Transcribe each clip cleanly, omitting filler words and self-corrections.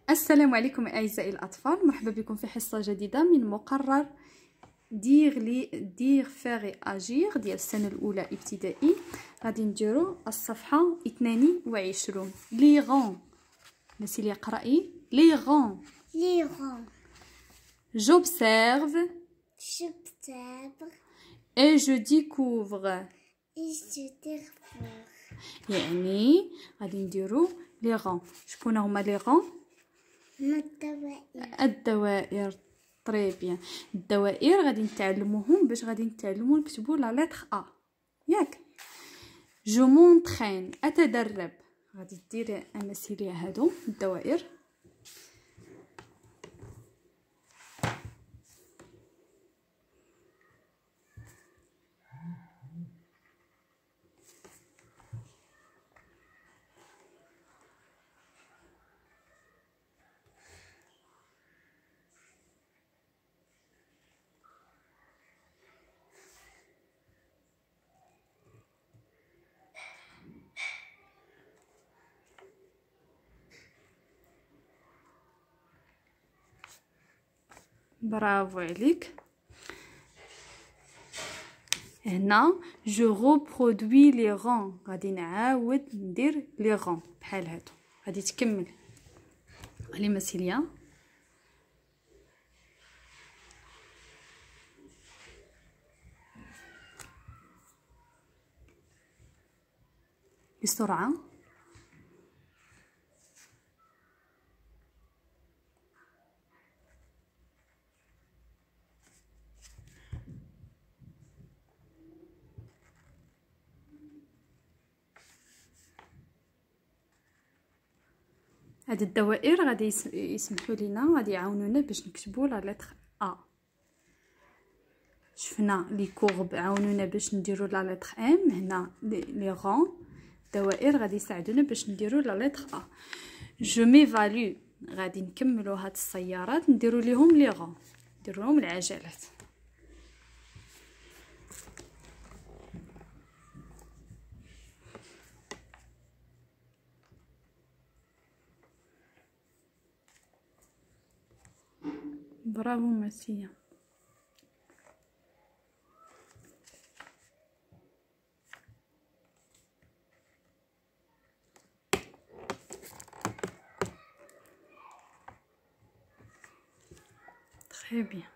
السلام عليكم اعزائي الاطفال، مرحبا بكم في حصه جديده من مقرر دير فيغي اجير ديال السنه الاولى ابتدائي. غادي نديرو الصفحه 22 لي غون. نسي لي قراي لي غون. j'observe et je découvre. يعني غادي نديرو لي غون. شكون هما لي غون؟ الدوائر. طري بيان. الدوائر غادي نتعلموهم باش غادي نتعلمو نكتبو لا لتر ا، ياك؟ جو مونطرين، اتدرب. غادي ديري امثله هادو الدوائر. برافو عليك. هنا جو ريبرودوي لي غون، غادي نعاود ندير لي غون بحال هادو. غادي تكمل علي مسيليا. بسرعه. هاد الدوائر غادي يسمحوا لينا، غادي يعاونونا باش نكتبوا لا لتر ا. شفنا لي كورب عاونونا باش نديروا لا لتر ام. هنا لي غون الدوائر غادي يساعدونا باش نديروا لا لتر ا. جو ميفالو، غادي نكملوا هاد السيارات نديروا ليهم لي غون، نديروا لهم العجلات. برافو مسيا. très bien.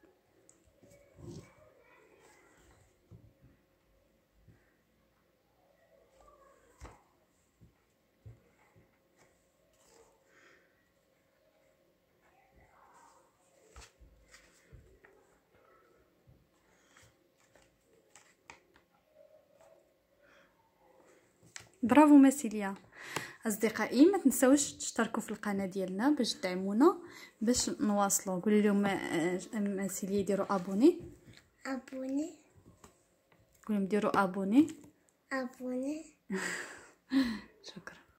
برافو مسيليا. اصدقائي ما تنساوش تشتركوا في القناه ديالنا باش تدعمونا باش نواصلوا. قولوا لهم مسيليا يديروا ابوني. قولوا لهم ديروا ابوني. شكرا.